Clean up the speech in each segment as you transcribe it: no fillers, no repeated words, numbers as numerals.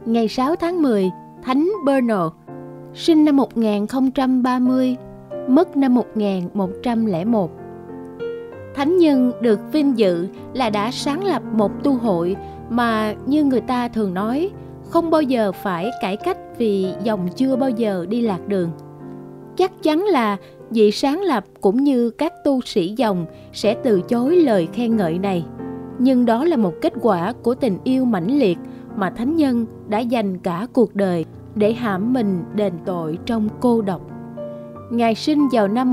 Ngày 6 tháng 10, Thánh Bernard, sinh năm 1030, mất năm 1101. Thánh nhân được vinh dự là đã sáng lập một tu hội mà như người ta thường nói, không bao giờ phải cải cách vì dòng chưa bao giờ đi lạc đường. Chắc chắn là vị sáng lập cũng như các tu sĩ dòng sẽ từ chối lời khen ngợi này. Nhưng đó là một kết quả của tình yêu mãnh liệt mà thánh nhân đã dành cả cuộc đời để hãm mình đền tội trong cô độc. Ngài sinh vào năm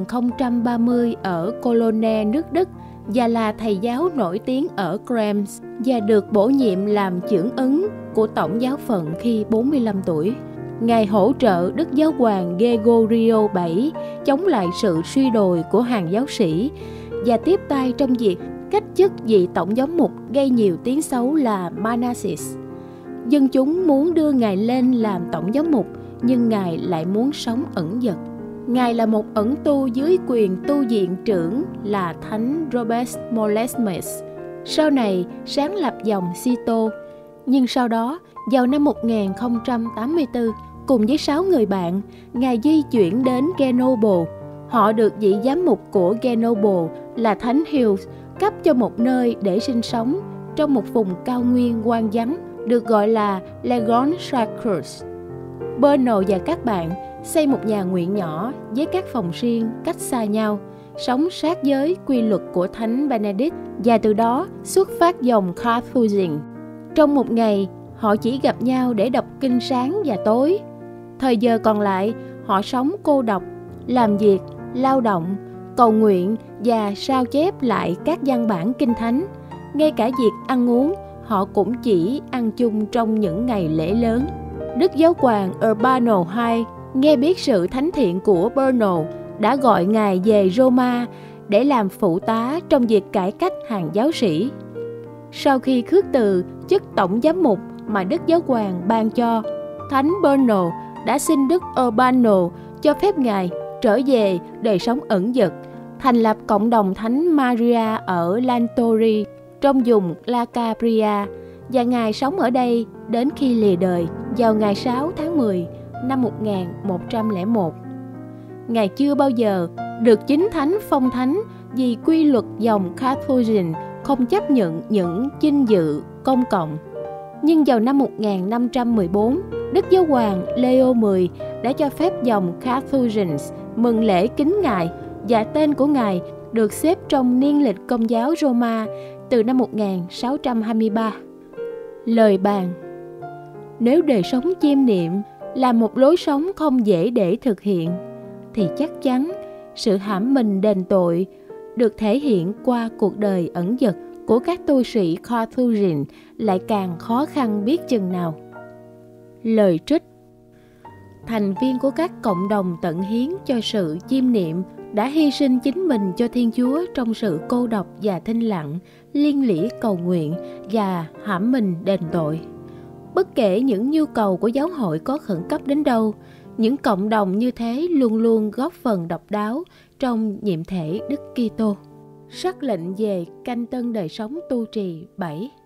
1030 ở Cologne, nước Đức và là thầy giáo nổi tiếng ở Krems và được bổ nhiệm làm chưởng ứng của tổng giáo phận khi 45 tuổi. Ngài hỗ trợ Đức Giáo hoàng Gregorio VII chống lại sự suy đồi của hàng giáo sĩ và tiếp tay trong việc cách chức vị tổng giám mục gây nhiều tiếng xấu là Manasseh. Dân chúng muốn đưa Ngài lên làm tổng giám mục, nhưng Ngài lại muốn sống ẩn dật. Ngài là một ẩn tu dưới quyền tu viện trưởng là Thánh Robert Molesmes, sau này sáng lập dòng Cito. Nhưng sau đó, vào năm 1084, cùng với 6 người bạn, Ngài di chuyển đến Grenoble. Họ được vị giám mục của Grenoble là Thánh Hughes cấp cho một nơi để sinh sống trong một vùng cao nguyên hoang vắng, được gọi là Les Grands Sacres. Bernard và các bạn xây một nhà nguyện nhỏ với các phòng riêng cách xa nhau, sống sát với quy luật của Thánh Benedict và từ đó xuất phát dòng Carthusian. Trong một ngày, họ chỉ gặp nhau để đọc kinh sáng và tối. Thời giờ còn lại, họ sống cô độc, làm việc, lao động, cầu nguyện và sao chép lại các văn bản kinh thánh. Ngay cả việc ăn uống, họ cũng chỉ ăn chung trong những ngày lễ lớn. Đức Giáo hoàng Urbano II nghe biết sự thánh thiện của Bernard đã gọi Ngài về Roma để làm phụ tá trong việc cải cách hàng giáo sĩ. Sau khi khước từ chức tổng giám mục mà Đức Giáo hoàng ban cho, Thánh Bernard đã xin Đức Urbano cho phép Ngài trở về đời sống ẩn dật, thành lập cộng đồng Thánh Maria ở Lantori trong vùng La Capria, và Ngài sống ở đây đến khi lìa đời vào ngày 6 tháng 10 năm 1101. Ngài chưa bao giờ được chính thánh phong thánh vì quy luật dòng Carthusian không chấp nhận những vinh dự công cộng. Nhưng vào năm 1514, Đức Giáo hoàng Leo X đã cho phép dòng Carthusians mừng lễ kính Ngài, và tên của Ngài được xếp trong niên lịch Công giáo Roma từ năm 1623. Lời bàn: nếu đời sống chiêm niệm là một lối sống không dễ để thực hiện, thì chắc chắn sự hãm mình đền tội được thể hiện qua cuộc đời ẩn dật của các tu sĩ Carthusian lại càng khó khăn biết chừng nào. Lời trích: thành viên của các cộng đồng tận hiến cho sự chiêm niệm đã hy sinh chính mình cho Thiên Chúa trong sự cô độc và thinh lặng, liên lỉ cầu nguyện và hãm mình đền tội. Bất kể những nhu cầu của giáo hội có khẩn cấp đến đâu, những cộng đồng như thế luôn luôn góp phần độc đáo trong nhiệm thể Đức Kitô. Sắc lệnh về canh tân đời sống tu trì 7.